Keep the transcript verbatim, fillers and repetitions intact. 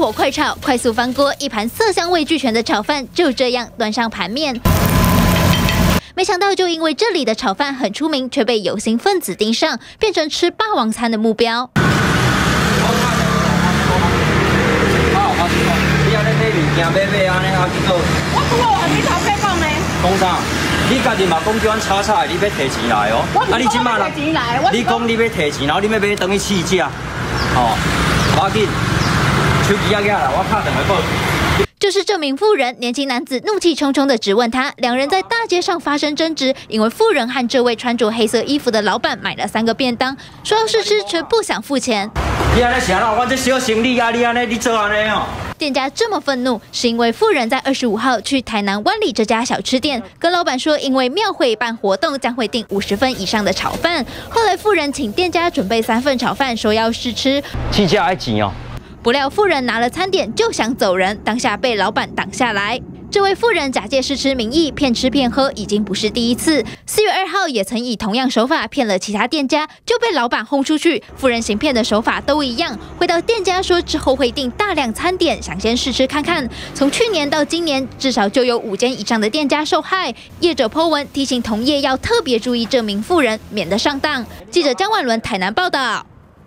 火快炒，快速翻锅，一盘色香味俱全的炒饭就这样端上盘面。 没想到，就因为这里的炒饭很出名，却被有心分子盯上，变成吃霸王餐的目标。 你安尼买物件买买安尼啊去做？ 我拄好和你头家讲呢。讲啥？你家己嘛讲叫阮炒菜，你要提钱来哦。 啊，你即马啦？ 你讲你要提钱，然后你要买等于试食，哦，无要紧，手机啊举啦，我拍电话报。 就是这名妇人，年轻男子怒气冲冲地质问他，两人在大街上发生争执，因为妇人和这位穿着黑色衣服的老板买了三个便当，说要试吃，却不想付钱。 你安尼啥啦？我这小生意啊，你安尼你做安尼哦。 店家这么愤怒，是因为妇人在二十五号去台南湾里这家小吃店，跟老板说，因为庙会办活动，将会订五十份以上的炒饭。后来妇人请店家准备三份炒饭，说要试吃。 试吃爱钱哦。 不料妇人拿了餐点就想走人，当下被老板挡下来。这位妇人假借试吃名义骗吃骗喝，已经不是第一次。四月二号也曾以同样手法骗了其他店家，就被老板轰出去。妇人行骗的手法都一样，回到店家说之后会订大量餐点，想先试吃看看。从去年到今年，至少就有五间以上的店家受害。业者 po 文提醒同业要特别注意这名妇人，免得上当。记者江婉伦台南报道。